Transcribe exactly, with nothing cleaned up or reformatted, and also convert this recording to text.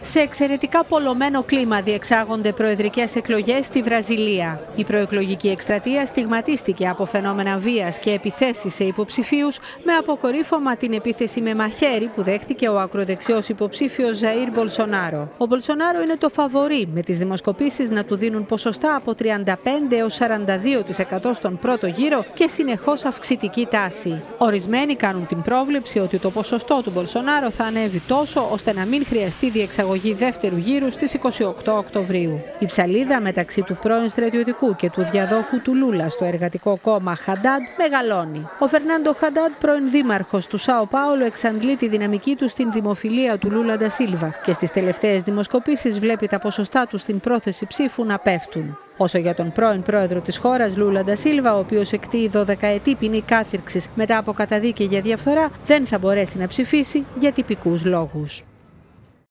Σε εξαιρετικά πολλωμένο κλίμα διεξάγονται προεδρικές εκλογές στη Βραζιλία. Η προεκλογική εκστρατεία στιγματίστηκε από φαινόμενα βίας και επιθέσεις σε υποψηφίους, με αποκορύφωμα την επίθεση με μαχαίρι που δέχθηκε ο ακροδεξιός υποψήφιος Ζαΐρ Μπολσονάρο. Ο Μπολσονάρο είναι το φαβορί, με τις δημοσκοπήσεις να του δίνουν ποσοστά από τριάντα πέντε έως σαράντα δύο τοις εκατό στον πρώτο γύρο και συνεχώς αυξητική τάση. Ορισμένοι κάνουν την πρόβλεψη ότι το ποσοστό του Μπολσονάρο θα ανέβει τόσο ώστε να μην χρειαστεί διεξαγωγή δεύτερου γύρου στις είκοσι οκτώ Οκτωβρίου. Η ψαλίδα μεταξύ του πρώην στρατιωτικού και του διαδόχου του Λούλα στο εργατικό κόμμα Χαντάντ μεγαλώνει. Ο Φερνάντο Χαντάντ, πρώην δήμαρχος του Σάο Πάολο, εξαντλεί τη δυναμική του στην δημοφιλία του Λούλα ντα Σίλβα και στις τελευταίες δημοσκοπήσεις βλέπει τα ποσοστά του στην πρόθεση ψήφου να πέφτουν. Όσο για τον πρώην πρόεδρο της χώρας, Λούλα ντα Σίλβα, ο οποίος εκτείει δωδεκαετή ποινή κάθυρξης μετά από καταδίκη για διαφθορά, δεν θα μπορέσει να ψηφίσει για τυπικούς λόγους.